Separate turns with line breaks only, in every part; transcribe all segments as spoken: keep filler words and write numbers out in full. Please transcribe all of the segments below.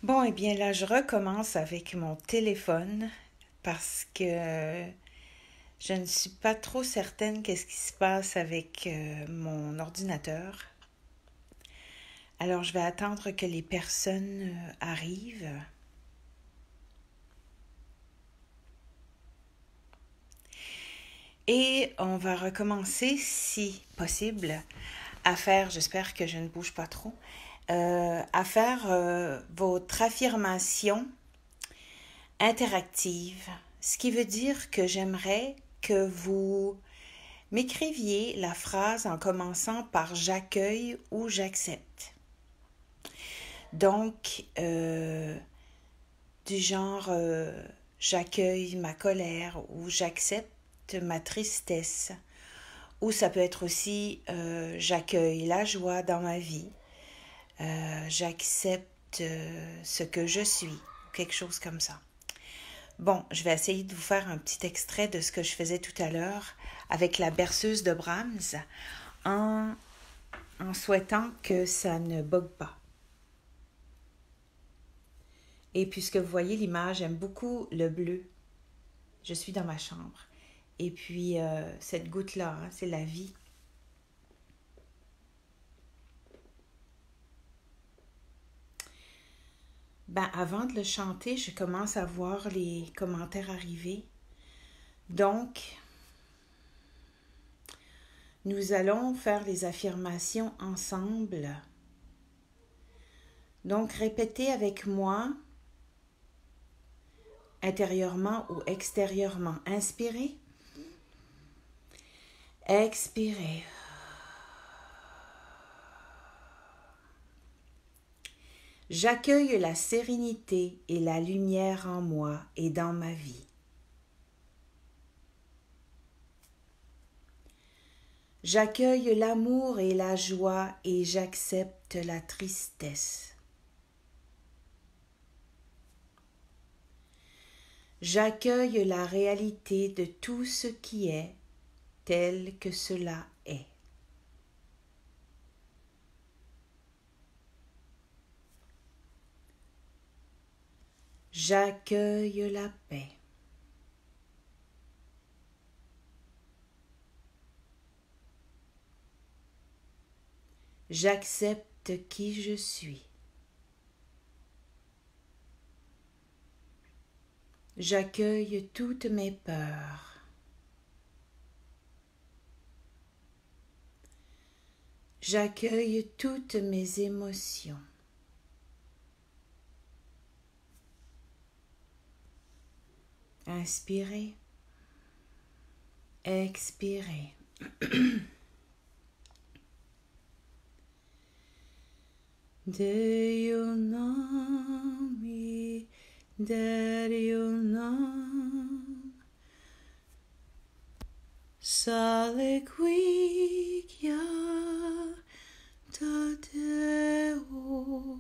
Bon, eh bien là, je recommence avec mon téléphone parce que je ne suis pas trop certaine qu'est-ce qui se passe avec euh, mon ordinateur. Alors, je vais attendre que les personnes euh, arrivent. Et on va recommencer, si possible, à faire, j'espère que je ne bouge pas trop, euh, à faire euh, votre affirmation interactive. Ce qui veut dire que j'aimerais que vous m'écriviez la phrase en commençant par j'accueille ou j'accepte. Donc, euh, du genre euh, j'accueille ma colère ou j'accepte ma tristesse. Ou ça peut être aussi euh, j'accueille la joie dans ma vie. Euh, j'accepte euh, ce que je suis. Quelque chose comme ça. Bon, je vais essayer de vous faire un petit extrait de ce que je faisais tout à l'heure avec la berceuse de Brahms en, en souhaitant que ça ne bug pas. Et puisque vous voyez l'image, j'aime beaucoup le bleu. Je suis dans ma chambre. Et puis, euh, cette goutte-là, hein, c'est la vie. Ben, avant de le chanter, je commence à voir les commentaires arriver. Donc, nous allons faire les affirmations ensemble. Donc, répétez avec moi, intérieurement ou extérieurement. Inspirez. Expirez. J'accueille la sérénité et la lumière en moi et dans ma vie. J'accueille l'amour et la joie et j'accepte la tristesse. J'accueille la réalité de tout ce qui est tel que cela est. J'accueille la paix. J'accepte qui je suis. J'accueille toutes mes peurs. J'accueille toutes mes émotions. Inspirez. Expirez. Deyonami, Derionam, Salequia, Tadeo,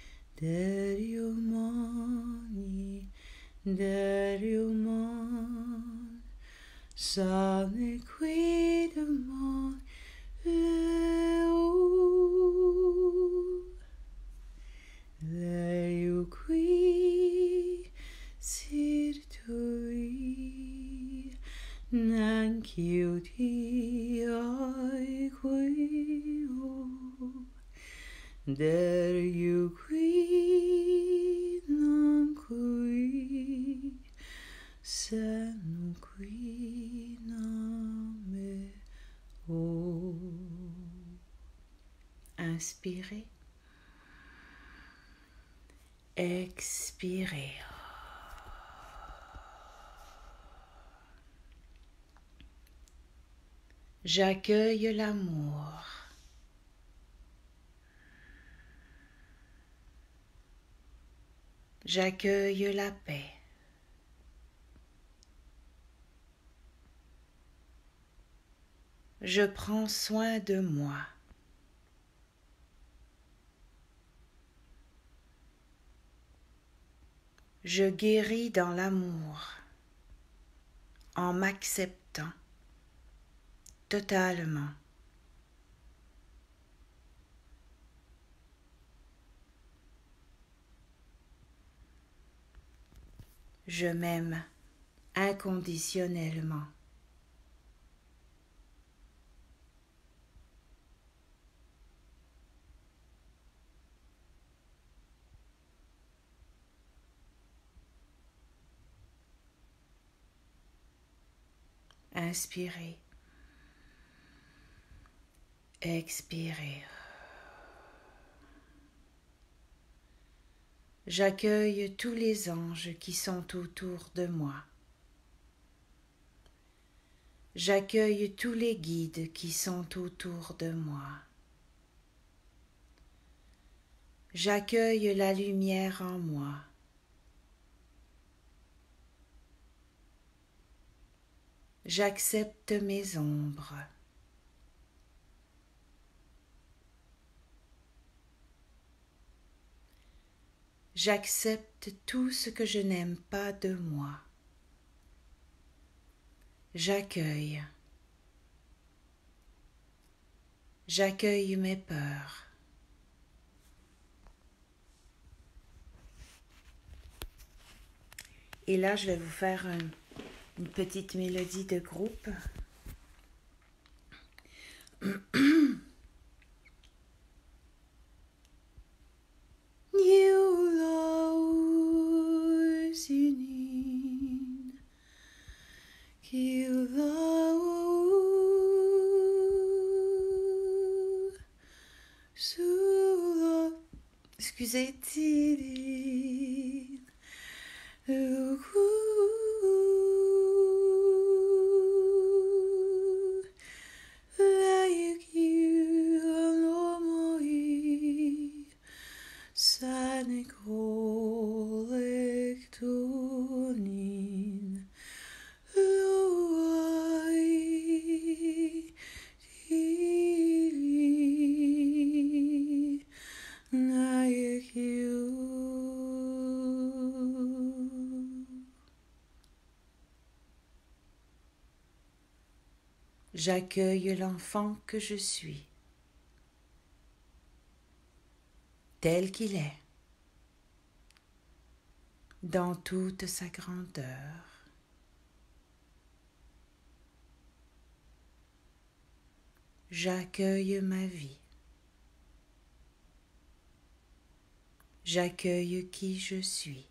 Deriomani, Derioman, Salequidamon, Leu qui sirtui nanchiuti ai quio der qui non qui sen qui name o. Inspirez. Expirez. J'accueille l'amour. J'accueille la paix. Je prends soin de moi. Je guéris dans l'amour en m'acceptant totalement. Je m'aime inconditionnellement. Inspirez. Expirez. J'accueille tous les anges qui sont autour de moi. J'accueille tous les guides qui sont autour de moi. J'accueille la lumière en moi. J'accepte mes ombres. J'accepte tout ce que je n'aime pas de moi. J'accueille. J'accueille mes peurs. Et là, je vais vous faire un, une petite mélodie de groupe. Excusez, J'accueille l'enfant que je suis, tel qu'il est, dans toute sa grandeur. J'accueille ma vie. J'accueille qui je suis.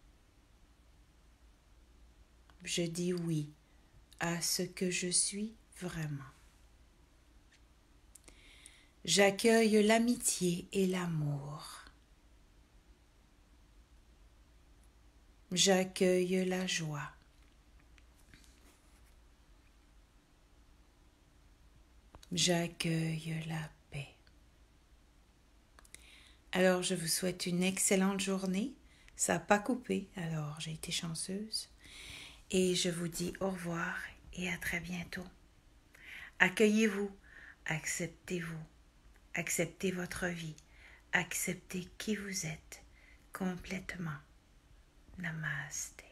Je dis oui à ce que je suis vraiment. J'accueille l'amitié et l'amour. J'accueille la joie. J'accueille la paix. Alors, je vous souhaite une excellente journée. Ça n'a pas coupé, alors j'ai été chanceuse. Et je vous dis au revoir et à très bientôt. Accueillez-vous, acceptez-vous, acceptez votre vie, acceptez qui vous êtes complètement. Namaste.